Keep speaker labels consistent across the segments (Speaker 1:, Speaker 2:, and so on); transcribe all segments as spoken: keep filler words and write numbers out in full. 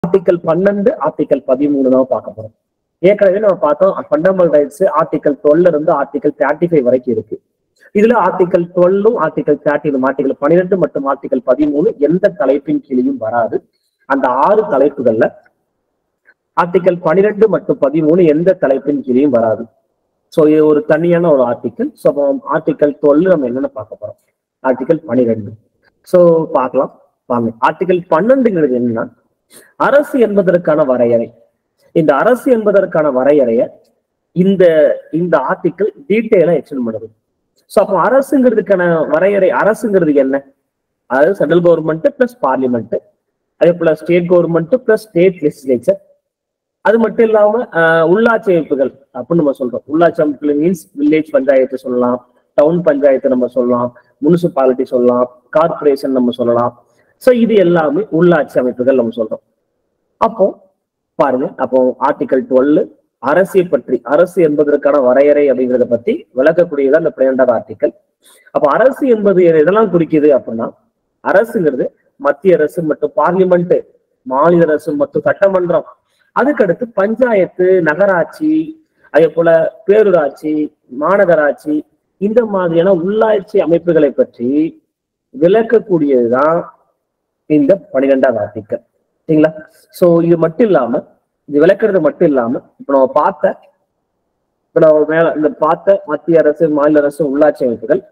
Speaker 1: Article பன்னெண்டு article பதிமூணு தான் பார்க்க போறோம். ஏற்கனவே நம்ம பார்த்தோம் ஃபண்டமெண்டல் ரைட்ஸ் ஆர்டிகல் டுவெல்ல இருந்து ஆர்டிகல் தேர்ட்டி ஃபைவ் வரைக்கும் இருக்கு. இதுல ஆர்டிகல் டுவெல்லும் ஆர்டிகல் தேர்ட்டிலும் ஆர்டிகல் பன்னிரெண்டு மற்றும் ஆர்டிகல் பதிமூணு எந்த தலைப்பின் கீழையும் வராது. அந்த ஆறு தலைப்புகள்ல ஆர்டிகல் பன்னிரெண்டு மற்றும் பதிமூணு எந்த தலைப்பின் கீழையும் வராது. ஸோ இது ஒரு தனியான ஒரு ஆர்டிகல். ஸோ ஆர்டிகல் டுவெல் நம்ம என்னென்ன பார்க்க போறோம், ஆர்டிகல் பன்னிரெண்டு. ஸோ பார்க்கலாம் வாங்க. ஆர்டிகல் பன்னெண்டுங்கிறது என்னன்னா அரசு என்பதற்கான வரையறை. இந்த அரசு என்பதற்கான வரையறைய இந்த இந்த ஆர்டிகல் டீட்டெயிலா எக்ஸ்பிளைன் பண்ணுது. ஸோ அப்போ அரசுங்கிறதுக்கான வரையறை, அரசுங்கிறது என்ன, அதாவது சென்ட்ரல் கவர்மெண்ட் பிளஸ் பார்லிமெண்ட், அதே போல state government plus state legislature, அது மட்டும் இல்லாம அஹ் உள்ளாட்சி அமைப்புகள் அப்படின்னு நம்ம சொல்றோம். உள்ளாட்சி அமைப்புகள் மீன்ஸ் வில்லேஜ் பஞ்சாயத்து சொல்லலாம், டவுன் பஞ்சாயத்து நம்ம சொல்லலாம், முனிசிபாலிட்டி சொல்லலாம், கார்பரேஷன் நம்ம சொல்லலாம். ஸோ இது எல்லாமே உள்ளாட்சி அமைப்புகள் நம்ம சொல்றோம். அப்போ பாருங்க, அப்போ ஆர்டிகல் டுவெல் அரசியை பற்றி, அரசு என்பதற்கான வரையறை அப்படிங்கிறத பத்தி விளக்கக்கூடியதான் இந்த பன்னிரெண்டாவது ஆர்டிகல். அப்போ அரசு என்பது எதெல்லாம் குறிக்குது அப்படின்னா, அரசுங்கிறது மத்திய அரசு மற்றும் பார்லிமெண்ட், மாநில அரசு மற்றும் சட்டமன்றம், அதுக்கடுத்து பஞ்சாயத்து, நகராட்சி, அதே போல பேரூராட்சி, மாநகராட்சி, இந்த மாதிரியான உள்ளாட்சி அமைப்புகளை பற்றி விளக்கக்கூடியதுதான் இந்த பன்னிரெண்டாவது ஆர்டிகல். சரிங்களா? சோ இது மட்டும் இல்லாம, இது விளக்குறது மட்டும் இல்லாம, இப்ப நம்ம பார்த்த இப்ப நம்ம மேல இந்த பார்த்த மத்திய அரசு, மாநில அரசு, உள்ளாட்சி அமைப்புகள்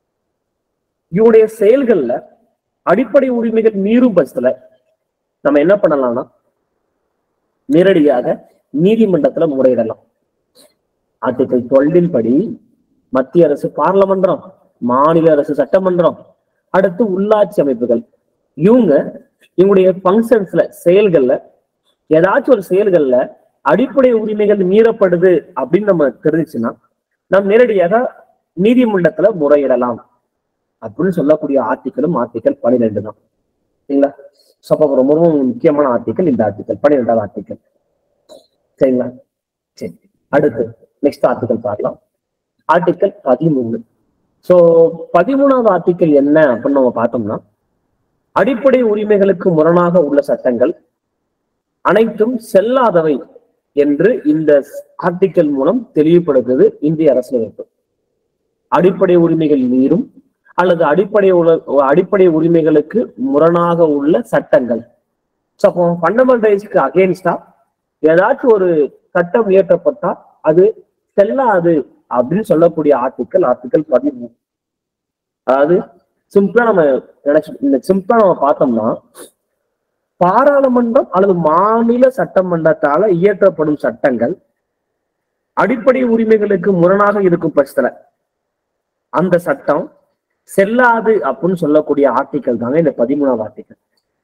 Speaker 1: இவருடைய செயல்கள்ல அடிப்படை உரிமைகள் மீறும் பட்சத்துல நம்ம என்ன பண்ணலாம்னா நேரடியாக நீதிமன்றத்துல முறையிடலாம். ஆர்டிகல் டுவெல்லின் படி மத்திய அரசு பார்லமன்றம், மாநில அரசு சட்டமன்றம், அடுத்து உள்ளாட்சி அமைப்புகள், இவங்க இவங்களுடைய பங்கன்ஸ்ல செயல்கள்ல ஏதாச்சும் ஒரு செயல்கள்ல அடிப்படை உரிமைகள் மீறப்படுது அப்படின்னு நம்ம தெரிஞ்சுச்சுன்னா நம்ம நேரடியாக நீதிமன்றத்துல முறையிடலாம் அப்படின்னு சொல்லக்கூடிய ஆர்டிகளும் ஆர்டிகல் பன்னிரெண்டு தான். சரிங்களா? ரொம்ப ரொம்ப முக்கியமான ஆர்டிகல் இந்த ஆர்டிகல் பன்னிரெண்டாவது ஆர்டிகல். சரிங்களா? சரி, அடுத்து நெக்ஸ்ட் ஆர்டிகல் பார்க்கலாம். ஆர்டிகல் பதிமூணு. சோ பதிமூணாவது ஆர்டிகல் என்ன அப்படின்னு நம்ம பார்த்தோம்னா, அடிப்படை உரிமைகளுக்கு முரணாக உள்ள சட்டங்கள் அனைத்தும் செல்லாதவை என்று இந்த ஆர்டிகல் மூலம் தெளிவுபடுத்துது இந்திய அரசியலமைப்பு. அடிப்படை உரிமைகள் மீறும் அல்லது அடிப்படை அடிப்படை உரிமைகளுக்கு முரணாக உள்ள சட்டங்கள். ஸோ அப்போ ஃபண்டமெண்டல் ரைட்ஸ்க்கு அகேன்ஸ்டா ஏதாச்சும் ஒரு சட்டம் இயற்றப்பட்டா அது செல்லாது அப்படின்னு சொல்லக்கூடிய ஆர்டிக்கல் ஆர்டிக்கல் பதிமூணு. அதாவது சிம்பிளா நம்ம நினைச்சு இந்த சிம்பிளா நம்ம பார்த்தோம்னா, பாராளுமன்றம் அல்லது மாநில சட்டமன்றத்தால இயற்றப்படும் சட்டங்கள் அடிப்படை உரிமைகளுக்கு முரணாக இருக்கும் பட்சத்துல அந்த சட்டம் செல்லாது அப்படின்னு சொல்லக்கூடிய ஆர்டிக்கல் தாங்க இந்த பதிமூணாவது ஆர்டிக்கல்.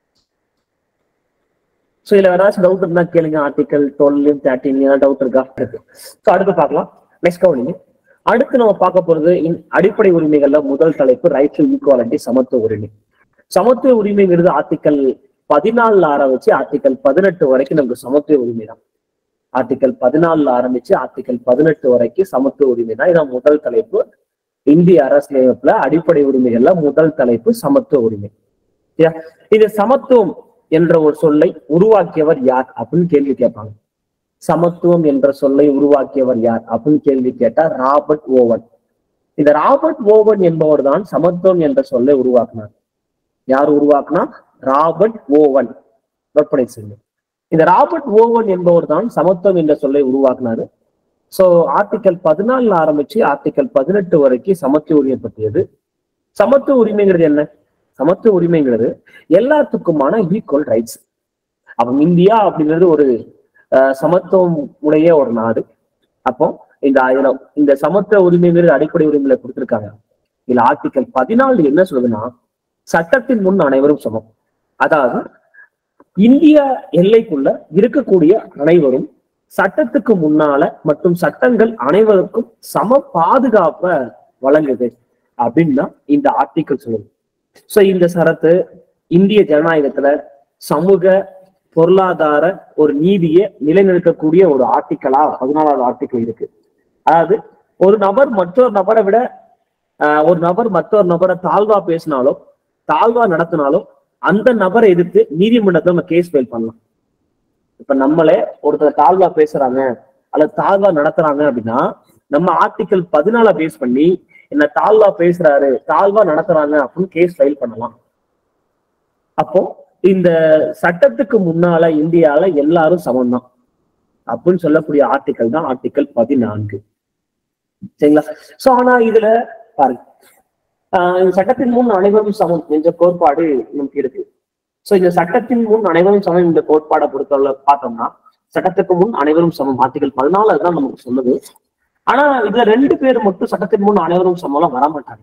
Speaker 1: சோ இதுல ஏதாச்சும் டவுட் இருந்தா கேளுங்க. ஆர்டிகல் டுவெல் தேர்ட்டின் ஏதாவது டவுட் இருக்கா? இருக்கு. ஸோ அடுத்து பார்க்கலாம். நெக்ஸ்ட் கவனிங்க. அடுத்து நம்ம பார்க்க போறது அடிப்படை உரிமைகள்ல முதல் தலைப்பு ரைட் டு ஈக்குவாலிட்டி, சமத்துவ உரிமை. சமத்துவ உரிமைங்கிறது ஆர்டிகல் பதினாலுல ஆரம்பிச்சு ஆர்டிகல் பதினெட்டு வரைக்கும் நமக்கு சமத்துவ உரிமை தான். ஆர்டிகல் பதினாலுல ஆரம்பிச்சு ஆர்டிகல் பதினெட்டு வரைக்கும் சமத்துவ உரிமை தான். இதான் முதல் தலைப்பு இந்திய அரசியலமைப்புல. அடிப்படை உரிமைகள்ல முதல் தலைப்பு சமத்துவ உரிமை. இது சமத்துவம் என்ற ஒரு சொல்லை உருவாக்கியவர் யார் அப்படின்னு கேள்வி கேட்பாங்க. சமத்துவம் என்ற சொல்லை உருவாக்கியவர் யார் அப்படின்னு கேள்வி கேட்டா ராபர்ட் ஓவன். இந்த ராபர்ட் ஓவன் என்பவர் தான் சமத்துவம் என்ற சொல்லை உருவாக்குனார். யார் உருவாக்குனா? Robert oven. நோட்படை செய்யுங்க. இந்த ராபர்ட் ஓவன் என்பவர் தான் சமத்துவம் என்ற சொல்லை உருவாக்குனாரு. சோ ஆர்டிகல் பதினாலுல ஆரம்பிச்சு ஆர்டிகல் பதினெட்டு வரைக்கும் சமத்துவ உரிமை பற்றியது. சமத்துவ உரிமைங்கிறது என்ன? சமத்துவ உரிமைங்கிறது எல்லாத்துக்குமான ஈக்குவல் ரைட்ஸ். அப்போ இந்தியா அப்படிங்கிறது ஒரு அஹ் சமத்துவம் உடைய ஒரு நாடு. அப்போ இந்த இந்த சமத்துவ உரிமைங்கிறது அடிப்படை உரிமையில கொடுத்திருக்காங்க. இதுல ஆர்டிகல் பதினாலு என்ன சொல்லுதுன்னா, சட்டத்தின் முன் அனைவரும் சமம். அதாவது இந்திய எல்லைக்குள்ள இருக்கக்கூடிய அனைவரும் சட்டத்துக்கு முன்னால மற்றும் சட்டங்கள் அனைவருக்கும் சம பாதுகாப்பை வழங்குது அப்படின்னா இந்த ஆர்டிகல் சொல்லுது. சோ இந்த சரத்து இந்திய ஜனநாயகத்துல சமூக பொருளாதார ஒரு நீதியை நிலைநிறுத்தக்கூடிய ஒரு ஆர்டிக்கலா பதினாலாவது ஆர்டிக்கல் இருக்கு. அதாவது ஒரு நபர் மற்றொரு நபரை விட ஆஹ் ஒரு நபர் மற்றொரு நபரை தாழ்வா பேசினாலும் தாழ்வா நடத்தினாலும் அந்த நபரை எதிர்த்து நீதிமன்றத்துல நம்ம கேஸ் ஃபைல் பண்ணலாம். இப்ப நம்மளே ஒருத்தர் தாழ்வா பேசுறாங்க அல்லது தாழ்வா நடத்துறாங்க அப்படின்னா நம்ம ஆர்டிகல் பதினால பேஸ் பண்ணி என்ன தாழ்வா பேசுறாரு தாழ்வா நடத்துறாங்க அப்படின்னு கேஸ் ஃபைல் பண்ணலாம். அப்போ இந்த சட்டத்துக்கு முன்னால இந்தியால எல்லாரும் சமம் தான் அப்படின்னு சொல்லக்கூடிய ஆர்டிகல் தான் ஆர்டிகல் பதினான்கு. சரிங்களா? சோ ஆனா இதுல பாருங்க, ஆஹ் சட்டத்தின் முன் அனைவரும் சமம் என்ற கோட்பாடு நமக்கு இருக்கு. சோ இந்த சட்டத்தின் முன் அனைவரும் சமம் இந்த கோட்பாடை பொறுத்தவரை பார்த்தோம்னா சட்டத்துக்கு முன் அனைவரும் சமம் ஆர்டிகல் பதினாலு அதுதான் நமக்கு சொல்லுது. ஆனா இதுல ரெண்டு பேர் மட்டும் சட்டத்தின் முன் அனைவரும் சமம்லாம் வரமாட்டாங்க.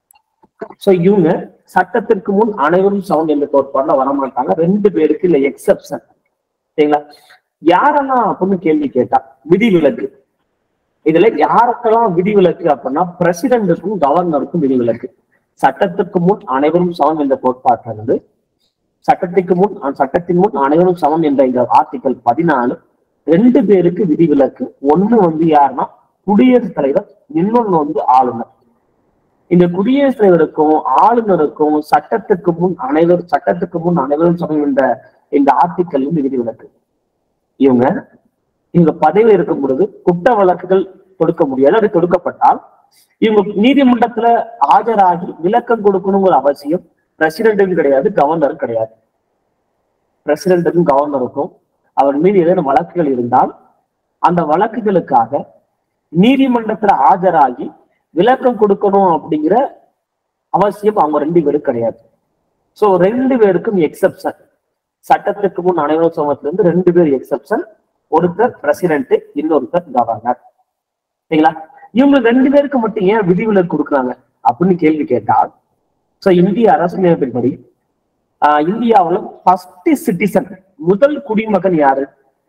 Speaker 1: சோ இவங்க சட்டத்திற்கு முன் அனைவரும் சமம் என்ற கோட்பாடுல வரமாட்டாங்க. ரெண்டு பேருக்கு இல்ல எக்ஸப்ஷன். சரிங்களா? யாரெல்லாம் அப்படின்னு கேள்வி கேட்டா விதிவிலக்கு. இதுல யாருக்கெல்லாம் விதிவிலக்கு அப்படின்னா பிரசிடென்டுக்கும் கவர்னருக்கும் விதிவிலக்கு. சட்டத்துக்கு முன் அனைவரும் சமம் என்ற கோட்பாட்டில இருந்து சட்டத்துக்கு முன் சட்டத்தின் முன் அனைவரும் சமம் என்ற இந்த ஆர்டிகல் பதினாலு ரெண்டு பேருக்கு விதிவிலக்கு. ஒண்ணு வந்து யாருன்னா குடியரசுத் தலைவர், இன்னொன்னு வந்து ஆளுநர். இந்த குடியரசுத் தலைவருக்கும் ஆளுநருக்கும் சட்டத்துக்கு முன் அனைவரும் சட்டத்துக்கு முன் அனைவரும் சமம் என்ற இந்த ஆர்டிக்கல் வந்து விதிவிலக்கு. இவங்க இவங்க பதவியில் இருக்கும் பொழுது குற்ற வழக்குகள் தொடுக்க முடியாது. அது தொடுக்கப்பட்டால் இவங்க நீதிமன்றத்துல ஆஜராகி விளக்கம் கொடுக்கணுங்கிற அவசியம் பிரசிடென்ட்டுக்கும் கிடையாது, கவர்னரும் கிடையாது. பிரசிடென்ட்டுக்கும் கவர்னருக்கும் அவர் மீது ஏதேனும் வழக்குகள் இருந்தால் அந்த வழக்குகளுக்காக நீதிமன்றத்துல ஆஜராகி விளக்கம் கொடுக்கணும் அப்படிங்கிற அவசியம் அவங்க ரெண்டு பேரும் கிடையாது. சோ ரெண்டு பேருக்கும் எக்ஸப்ஷன். சட்டத்துக்கு முன் அனைவரும் சமத்துல இருந்து ரெண்டு பேர் எக்ஸப்ஷன். ஒருத்தர் பிரசிடென்ட், இன்னொருத்தர் கவர்னர். சரிங்களா? இவங்க ரெண்டு பேருக்கு மட்டும் ஏன் விதிவிலக்கு கொடுக்குறாங்க அப்படின்னு கேள்வி கேட்டால், சோ இந்திய அரசியலமைப்பின்படி ஆஹ் இந்தியாவில் ஃபர்ஸ்ட் சிட்டிசன் முதல் குடிமகன் யாரு?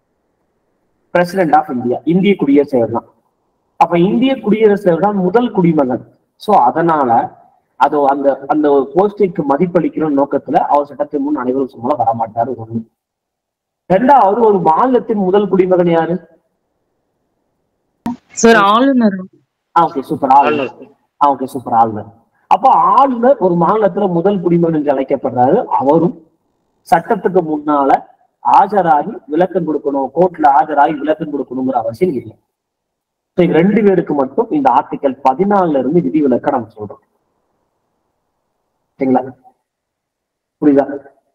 Speaker 1: பிரசிடென்ட் ஆஃப் இந்தியா, இந்திய குடியரசு தலைவர் தான். அப்ப இந்திய குடியரசு தலைவர் தான் முதல் குடிமகன். சோ அதனால அது அந்த அந்த போஸ்டிற்கு மதிப்பளிக்கிற நோக்கத்துல அவர் சட்டத்தின் முன் அனைவரும் சமமா வரமாட்டாரு. ஒண்ணு. ரெண்டாவது, ஒரு மாநிலத்தின் முதல் குடிமகன் யாரு?
Speaker 2: சார் ஆளுநர்.
Speaker 1: ஓகே சூப்பர், ஆளுநர். ஓகே சூப்பர், ஆளுநர். அப்ப ஆளுநர் ஒரு மாநிலத்துல முதல் குடிமகன் என்று அழைக்கப்படுறாரு. அவரும் சட்டத்துக்கு முன்னால ஆஜராகி விளக்கம் கொடுக்கணும், கோர்ட்ல ஆஜராகி விளக்கம் கொடுக்கணுங்கிற அவசியம் இல்லை. ரெண்டு பேருக்கு மட்டும் இந்த ஆர்டிகல் பதினாலுல இருந்து விதிவிலக்க நம்ம சொல்றோம். சரிங்களா? புரியுதா?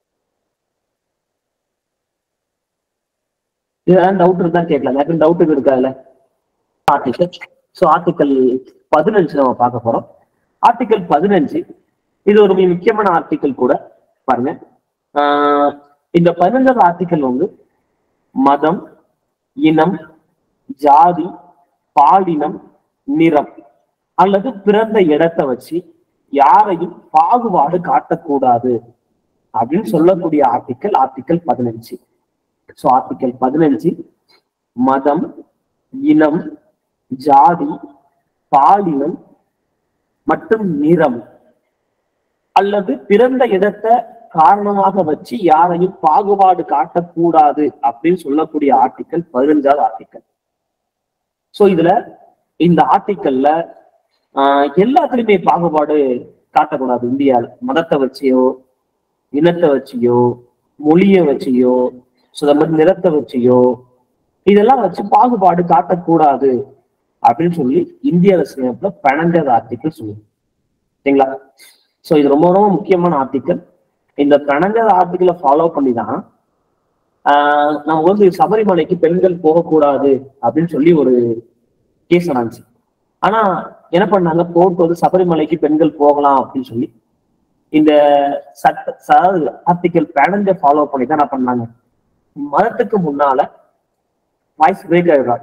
Speaker 1: இதெல்லாம் டவுட் இருந்தா கேட்கலாம். எனக்கு டவுட் இருக்காதுல்ல. ஆர்டிகல் சோ ஆர்டிகல் பதினஞ்சு நம்ம பார்க்க போறோம். ஆர்டிகல் பதினஞ்சு இது ஒரு மிக முக்கியமான ஆர்டிகல் கூட. பாருங்க, ஆஹ் இந்த பதினஞ்சாவது ஆர்டிகல் வந்து மதம், இனம், ஜாதி, பாலினம், நிறம் அல்லது பிறந்த இடத்தை வச்சு யாரையும் பாகுபாடு காட்டக்கூடாது அப்படின்னு சொல்லக்கூடிய ஆர்டிக்கல் ஆர்டிக்கல் பதினஞ்சு. சோ ஆர்டிக்கல் பதினஞ்சு மதம், இனம், ஜாதி, பாலினம் மற்றும் நிறம் அல்லது பிறந்த இடத்தை காரணமாக வச்சு யாரையும் பாகுபாடு காட்டக்கூடாது அப்படின்னு சொல்லக்கூடிய ஆர்டிக்கல் பதினஞ்சாவது ஆர்டிக்கல். சோ இதுல இந்த ஆர்டிக்கல்ல ஆஹ் எல்லாத்துலயுமே பாகுபாடு காட்டக்கூடாது. இந்தியால மதத்தை வச்சியோ, இனத்தை வச்சியோ, மொழியை வச்சியோ, நிறத்தை வச்சியோ இதெல்லாம் வச்சு பாகுபாடு காட்டக்கூடாது அப்படின்னு சொல்லி இந்திய அரசியலமைப்புல பதினஞ்சாவது ஆர்டிக்கல் சொல்லுது. சரிங்களா? சோ இது ரொம்ப ரொம்ப முக்கியமான ஆர்டிக்கல். இந்த பதினஞ்சாவது ஆர்டிக்கலை ஃபாலோ பண்ணிதான் ஆஹ் நம்ம வந்து சபரிமலைக்கு பெண்கள் போகக்கூடாது அப்படின்னு சொல்லி ஒரு கேஸ் நடந்துச்சு. ஆனா என்ன பண்ணாங்க, கோர்ட் வந்து சபரிமலைக்கு பெண்கள் போகலாம் அப்படின்னு சொல்லி இந்த சட்ட ஆர்டிக்கல் பதினஞ்சை ஃபாலோ பண்ணி தான் என்ன பண்ணாங்க, மதத்துக்கு முன்னால வாய்ஸ் பிரேக் ஆகிடுறாங்க.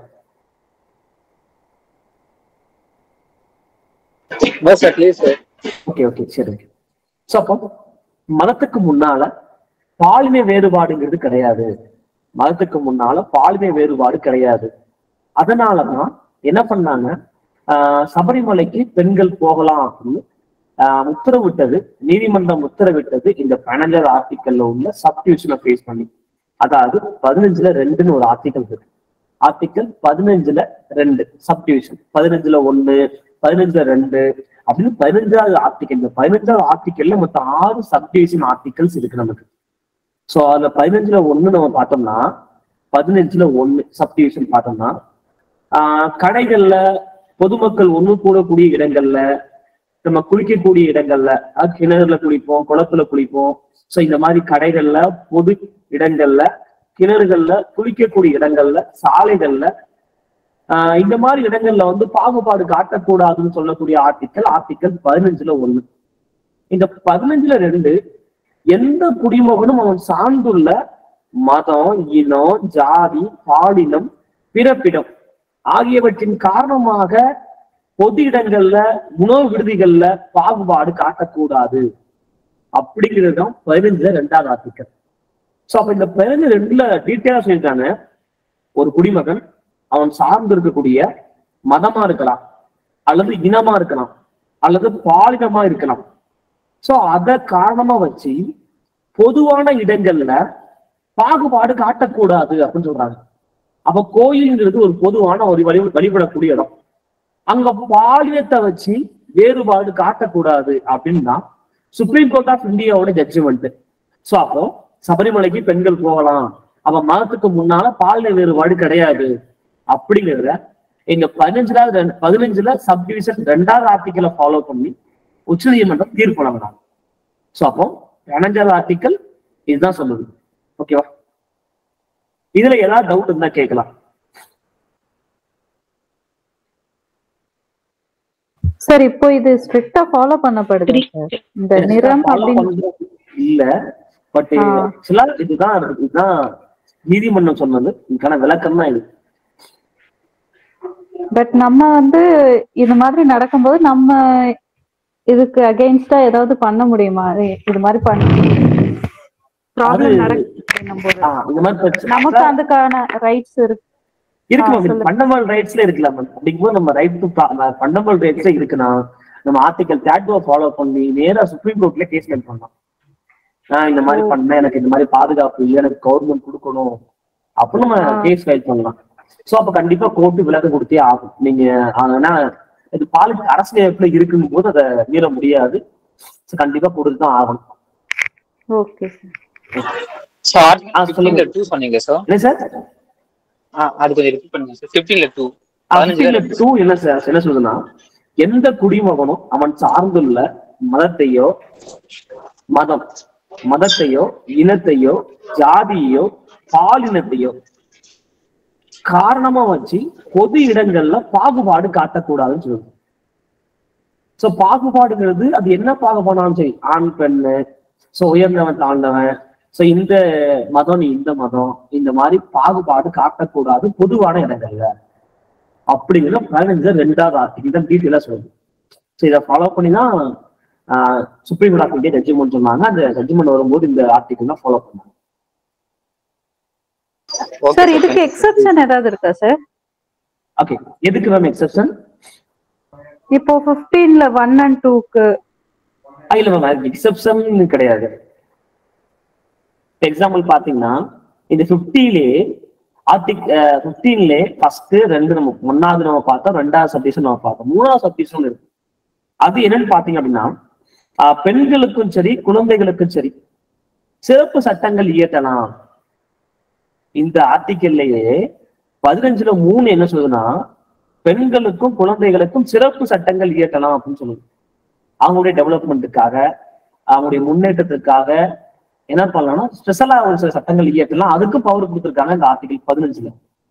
Speaker 1: ஓகே ஓகே சரி ஓகே. சோ அப்போ மதத்துக்கு முன்னால பாலின வேறுபாடுங்கிறது கிடையாது. மதத்துக்கு முன்னால பாலின வேறுபாடு கிடையாது. அதனாலதான் என்ன பண்ணாங்க, ஆஹ் சபரிமலைக்கு பெண்கள் போகலாம் அப்படின்னு ஆஹ் உத்தரவிட்டது, நீதிமன்றம் உத்தரவிட்டது இந்த பதினஞ்சாவது ஆர்டிக்கல்ல உள்ள சப்டிவிஷனை பேஸ் பண்ணி. அதாவது பதினஞ்சுல ரெண்டுன்னு ஒரு ஆர்டிக்கல் இருக்கு. ஆர்டிக்கல் பதினஞ்சுல ரெண்டு சப்டிவிஷன், பதினஞ்சுல ஒண்ணு, பதினஞ்சுல ரெண்டு அப்படின்னு பதினஞ்சாவது ஆர்டிக்கல். இந்த பதினஞ்சாவது ஆர்டிக்கல்ல மொத்தம் ஆறு சப்டிவிஷன் ஆர்டிகல்ஸ் இருக்கு நமக்கு. சோ அதுல பதினஞ்சுல ஒண்ணு நம்ம பார்த்தோம்னா பதினஞ்சுல ஒண்ணு சப்டிவிஷன் பார்த்தோம்னா ஆஹ் கடைகள்ல பொதுமக்கள் ஒண்ணு கூடக்கூடிய இடங்கள்ல நம்ம குளிக்கக்கூடிய இடங்கள்ல கிணறுல குளிப்போம், குளத்துல குளிப்போம். சோ இந்த மாதிரி கடைகள்ல, பொது இடங்கள்ல, கிணறுகள்ல, குளிக்கக்கூடிய இடங்கள்ல, சாலைகள்ல ஆஹ் இந்த மாதிரி இடங்கள்ல வந்து பாகுபாடு காட்டக்கூடாதுன்னு சொல்லக்கூடிய ஆர்டிக்கல் ஆர்டிக்கல் பதினஞ்சுல ஒண்ணு. இந்த பதினஞ்சுல ரெண்டு, எந்த குடிமகனும் அவன் சார்ந்துள்ள மதம், இனம், ஜாதி, பாலினம், பிறப்பிடம் ஆகியவற்றின் காரணமாக பொது இடங்கள்ல, உணவு விடுதிகள்ல பாகுபாடு காட்டக்கூடாது அப்படிங்கிறது தான் பதினஞ்சுல ரெண்டாவது ஆர்டிக்கல். சோ அப்ப இந்த பதினஞ்சு ரெண்டுல டீட்டெயிலா சொல்லியிருக்காங்க, ஒரு குடிமகன் அவன் சார்ந்து இருக்கக்கூடிய மதமா இருக்கலாம், அல்லது இனமா இருக்கலாம், அல்லது பாலினமா இருக்கலாம். சோ அத காரணமா வச்சு பொதுவான இடங்கள்ல பாகுபாடு காட்டக்கூடாது அப்படின்னு சொல்றாங்க. அப்ப கோயில்ங்கிறது ஒரு பொதுவான ஒரு வழி வழிபடக்கூடிய இடம். அங்க பாலினத்தை வச்சு வேறுபாடு காட்டக்கூடாது அப்படின்னா சுப்ரீம் கோர்ட் ஆஃப் இந்தியாவோட ஜட்ஜ்மெண்ட். சோ அப்போ சபரிமலைக்கு பெண்கள் போகலாம், அவ மதத்துக்கு முன்னால பாலின வேறுபாடு கிடையாது அப்படிங்கிறத எங்க பதினஞ்சுல பதினஞ்சுல சப்டிவிஷன் ரெண்டாவது ஆர்டிக்கலை ஃபாலோ பண்ணி உச்ச நீதிமன்றம் தீர்ப்பு வழங்கினாங்க. சோ அப்போ பதினஞ்சாவது ஆர்டிக்கல் இதுதான் சொல்லுது. ஓகேவா? இதுல ஏதாவது டவுட் இருந்தா கேட்கலாம்.
Speaker 2: சார் இப்போ இது ஸ்ட்ரிக்ட்டா ஃபாலோ பண்ணப்படுது இந்த நிறம்
Speaker 1: இல்ல, பட் சில இதுதான் இதுதான் நீதிமன்றம் சொன்னது, இதுக்கான விளக்கம் தான் இது.
Speaker 2: பட் நம்ம வந்து இது மாதிரி நடக்கும்போது நம்ம இதுக்கு அகைன்ஸ்டா ஏதாவது பண்ண முடியுமா? இது மாதிரி பண்ண ப்ராப்ளம் நடக்கும்போது நமக்கு அதுக்கான ரைட்ஸ் இருக்கு
Speaker 1: இருக்கு ஃபண்டமெண்டல் ரைட்ஸ்ல இருக்கலாம். அப்படிங்கும்போது நம்ம ரைட் டு ஃபண்டமெண்டல் ரைட்ஸ்ல இருக்குன்னா நம்ம ஆர்டிகல் தேர்ட்டி ஃபாலோ பண்ணி நேரா சுப்ரீம் கோர்ட்ல கேஸ் ஃபைல் பண்ணலாம். நான் இந்த மாதிரி பண்ணேன், எனக்கு இந்த மாதிரி பாதுகாப்பு இல்லை, எனக்கு கவர்மெண்ட் கொடுக்கணும் அப்படின்னு நம்ம கேஸ் ஃபைல் பண்ணலாம். சோ அப்ப கண்டிப்பா கோர்ட்டு விளக்கம் கொடுத்தே ஆகும். நீங்க ஆனா இது பாலிசி அரசியலமைப்புல இருக்கும் போது அதை மீற முடியாது. கண்டிப்பா கொடுத்துதான் ஆகணும்.
Speaker 2: Okay
Speaker 3: sir. பதினைந்துல டூ சொன்னீங்க சார்.
Speaker 1: என்ன சார்?
Speaker 3: அது கொஞ்சம் ரிப்பீட் பண்ணுங்க சார். பதினைந்துல டூ
Speaker 1: பதினைந்துல டூ என்ன சார் என்ன சொல்லுதுன்னா, எந்த குடிமகனும் அவன் சார்ந்துள்ள மதத்தையோ மதம் மதத்தையோ இனத்தையோ ஜாதியோ பாலினத்தையோ காரணமா வச்சு பொது இடங்கள்ல பாகுபாடு காட்டக்கூடாதுன்னு சொல்லுது. சோ பாகுபாடுங்கிறது அது என்ன பாகுபாடாலும் சரி, ஆண் பெண்ணு, சோ உயர்ந்தவன் தாழ்ந்தவன், சோ இந்த மதம் நீ இந்த மதம், இந்த மாதிரி பாகுபாடு காட்டக்கூடாது பொதுவான இடங்கள்ல அப்படிங்கிற பதினஞ்சு ரெண்டாவது ஆர்டிகல் தான் டீட்டெயிலா சொல்லுது. சோ இதை ஃபாலோ பண்ணிதான் ஆஹ் supreme court of India judgment சொன்னாங்க. அந்த ஜட்ஜ்மெண்ட் வரும்போது இந்த ஆர்டிகல் தான் ஃபாலோ பண்ணாங்க.
Speaker 2: சார் இதுக்கு எக்ஸெப்ஷன் ஏதாவது இருக்கா சார்?
Speaker 1: ஓகே, எதுக்கு மேம் எக்ஸெப்ஷன்?
Speaker 2: இப்போ பதினைந்துல ஒன் அண்ட் டூக்கு
Speaker 1: இல்ல மேம், அதுக்கு எக்ஸெப்ஷன் கிடையாது. எக்ஸாம்பிள் பாத்தீங்கன்னா இந்த பிப்டிலே ஆர்டிக் பிப்டீன்ல ஃபர்ஸ்ட் ரெண்டு நம்ம ஒன்னாவது நம்ம பார்த்தோம், ரெண்டாவது சப்டிவிஷன் நம்ம பார்த்தோம், மூணாவது சப்டிவிஷன் இருக்கு. அது என்னன்னு பாத்தீங்க அப்படின்னா பெண்களுக்கும் சரி குழந்தைகளுக்கும் சரி சிறப்பு சட்டங்கள் இயற்றலாம். இந்த ஆர்டிக்கல்லையே பதினஞ்சுல மூணு என்ன சொல்லுதுன்னா, பெண்களுக்கும் குழந்தைகளுக்கும் சிறப்பு சட்டங்கள் இயற்றலாம் அப்படின்னு சொல்லுது. அவங்களுடைய டெவலப்மெண்ட்டுக்காக, அவங்களுடைய முன்னேற்றத்துக்காக என்ன பண்ணலாம்னா ஸ்பெஷலா ஒரு சில சட்டங்கள் இயற்றலாம். அதுக்கு பவர் கொடுத்துருக்காங்க இந்த ஆர்டிகல் பதினஞ்சுல.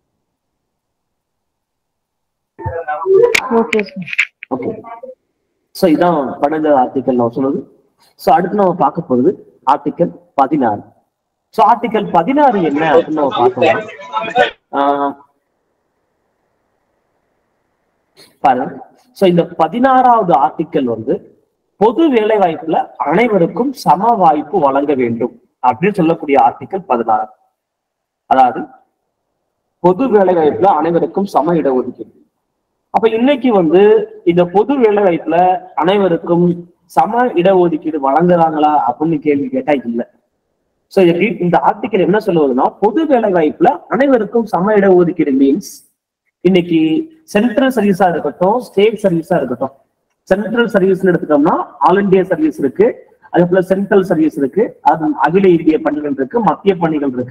Speaker 2: ஓகே
Speaker 1: ஓகே, சோ இதான் பதினஞ்சாவது ஆர்டிகல் நான் சொல்லுது. சோ அடுத்து நம்ம பார்க்க போறது ஆர்டிகல் பதினாறு. சோ ஆர்டிகல் பதினாறு என்ன அப்படின்னு நம்ம பார்த்தோம்னா, ஆஹ் பாருங்க. சோ இந்த பதினாறாவது ஆர்டிக்கல் வந்து பொது வேலை வாய்ப்புல அனைவருக்கும் சம வாய்ப்பு வழங்க வேண்டும் அப்படின்னு சொல்லக்கூடிய ஆர்டிக்கல் பதினாறு. அதாவது பொது வேலை வாய்ப்புல அனைவருக்கும் சம இடஒதுக்கீடு. அப்ப இன்னைக்கு வந்து இந்த பொது வேலை வாய்ப்புல அனைவருக்கும் சம இடஒதுக்கீடு வழங்குறாங்களா அப்படின்னு கேள்வி கேட்டா இல்லை. சோ இந்த ஆர்டிக்கல் என்ன சொல்லுவதுன்னா, பொது வேலை வாய்ப்புல அனைவருக்கும் சம இடஒதுக்கீடு மீன்ஸ் இன்னைக்கு சென்ட்ரல் சர்வீஸா இருக்கட்டும், ஸ்டேட் சர்வீஸா இருக்கட்டும். சென்ட்ரல் சர்வீஸ்னு எடுத்துட்டோம்னா ஆல் இண்டியா சர்வீஸ் இருக்கு, அதே போல சென்ட்ரல் சர்வீஸ் இருக்கு, அது அகில இந்திய பணிகள் இருக்கு, மத்திய பணிகள் இருக்கு.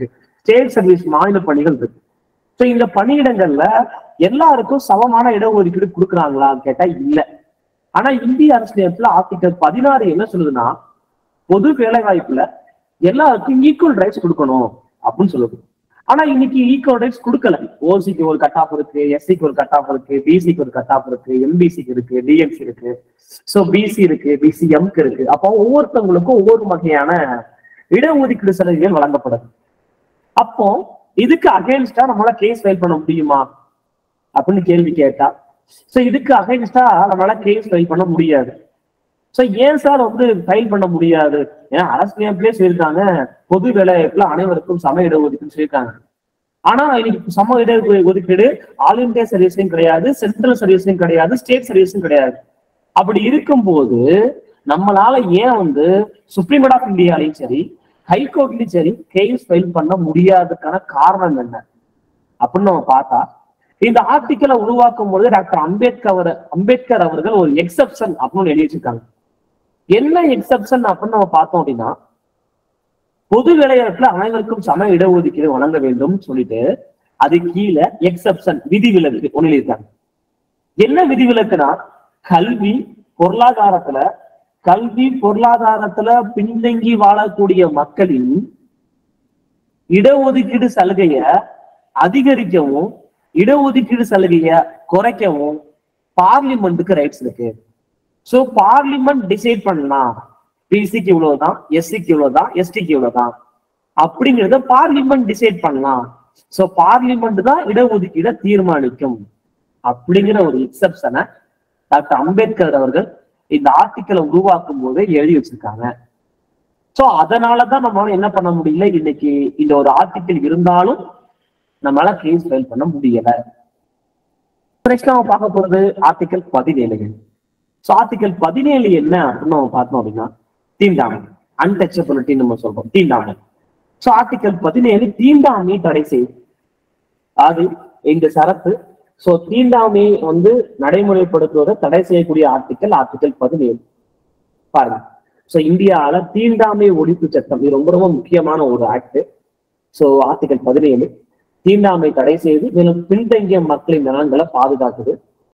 Speaker 1: ஸ்டேட் சர்வீஸ் மாநில பணிகள் இருக்கு. ஸோ இந்த பணியிடங்கள்ல எல்லாருக்கும் சமமான இடஒதுக்கீடு கொடுக்குறாங்களான்னு கேட்டா இல்ல. ஆனா இந்திய அரசியலமைப்புல ஆர்டிகல் பதினாறு என்ன சொல்லுதுன்னா, பொது வேலை வாய்ப்புல எல்லாருக்கும் ஈக்குவல் ரைட்ஸ் கொடுக்கணும் அப்படின்னு சொல்லுது. ஆனா இன்னைக்கு ஈக்குவல் ரைட்ஸ் கொடுக்கல. ஓசிக்கு ஒரு கட் ஆஃப் இருக்கு, எஸ்சிக்கு ஒரு கட் ஆஃப் இருக்கு, பிசிக்கு ஒரு கட் ஆஃப் இருக்கு, எம்பிசிக்கு இருக்கு, டிஎம்சி இருக்கு, சோ பிசி இருக்கு, பிசிஎம்க்கு இருக்கு. அப்போ ஒவ்வொருத்தவங்களுக்கும் ஒவ்வொரு வகையான இடஒதுக்கீடு சலுகைகள் வழங்கப்படுது. அப்போ இதுக்கு அகைன்ஸ்டா நம்மளால கேஸ் ஃபைல் பண்ண முடியுமா அப்படின்னு கேள்வி கேட்டா, சோ இதுக்கு அகைன்ஸ்டா நம்மளால கேஸ் ஃபைல் பண்ண முடியாது. சோ ஏன் சார் வந்து ஃபைல் பண்ண முடியாது? ஏன்னா அரசியலமைப்பிலே சொல்லியிருக்காங்க பொது வேலைவாய்ப்புல அனைவருக்கும் சம இடஒதுக்கீடு சொல்லியிருக்காங்க. ஆனா இன்னைக்கு சம இட ஒதுக்கீடு ஆல் இந்தியா சர்வீஸும் கிடையாது, சென்ட்ரல் சர்வீஸும் கிடையாது, ஸ்டேட் சர்வீஸும் கிடையாது. அப்படி இருக்கும்போது நம்மளால ஏன் வந்து சுப்ரீம் கோர்ட் ஆஃப் இந்தியாலையும் சரி, ஹைகோர்ட்லயும் சரி கேஸ் ஃபைல் பண்ண முடியாததுக்கான காரணம் என்ன அப்படின்னு நம்ம பார்த்தா, இந்த ஆர்டிக்கலை உருவாக்கும் போது டாக்டர் அம்பேத்கர் அம்பேத்கர் அவர்கள் ஒரு எக்ஸப்ஷன் அப்படின்னு எழுதி வச்சிருக்காங்க. என்ன எக்ஸப்ஷன் அப்படின்னு நம்ம பார்த்தோம் அப்படின்னா, பொது வேலைவாய்ப்புல அனைவருக்கும் சம இடஒதுக்கீடு வழங்க வேண்டும் சொல்லிட்டு அது கீழே எக்ஸப்ஷன் விதிவிலக்கு ஒண்ணு இருக்காங்க. என்ன விதிவிலக்குனா, கல்வி பொருளாதாரத்துல கல்வி பொருளாதாரத்துல பின்தங்கி வாழக்கூடிய மக்களின் இடஒதுக்கீடு சலுகைய அதிகரிக்கவும் இடஒதுக்கீடு சலுகைய குறைக்கவும் பார்லிமெண்ட்டுக்கு ரைட்ஸ் இருக்கு. சோ பார்லிமெண்ட் டிசைட் பண்ணலாம் பிசிக்கு இவ்வளவுதான், எஸ்சிக்கு இவ்வளவுதான், எஸ்டிக்கு இவ்வளவுதான் அப்படிங்கிறத பார்லிமெண்ட் டிசைட் பண்ணலாம். சோ பார்லிமெண்ட் தான் இடஒதுக்கீட தீர்மானிக்கும் அப்படிங்கிற ஒரு எக்ஸப்ஷனை டாக்டர் அம்பேத்கர் அவர்கள் இந்த ஆர்டிக்கலை உருவாக்கும் போது எழுதி வச்சிருக்காங்க. சோ அதனாலதான் நம்மளால என்ன பண்ண முடியல, இன்னைக்கு இந்த ஒரு ஆர்டிக்கல் இருந்தாலும் நம்மளால கேஸ் ஃபைல் பண்ண முடியல. நெக்ஸ்ட் நம்ம பார்க்க போறது ஆர்டிக்கல் பதினேழு. சோ ஆர்டிக்கல் பதினேழு என்ன அப்படின்னு நம்ம பார்த்தோம் அப்படின்னா, தீண்டாமை, அன்டச்சபிலிட்டி நம்ம சொல்றோம், தீண்டாமை. சோ ஆர்டிக்கல் பதினேழு தீண்டாமை தடை செய்யும். அது இந்த சரத்து. சோ தீண்டாமை வந்து நடைமுறைப்படுத்துவதை தடை செய்யக்கூடிய ஆர்டிக்கல் ஆர்டிக்கல் பதினேழு. பாருங்க, சோ இந்தியாவில தீண்டாமை ஒழிப்பு சட்டம் இது ரொம்ப ரொம்ப முக்கியமான ஒரு ஆக்ட். சோ ஆர்டிக்கல் பதினேழு தீண்டாமை தடை செய்து மேலும் பின்தங்கிய மக்களின் நலன்களை பாதுகாக்குது.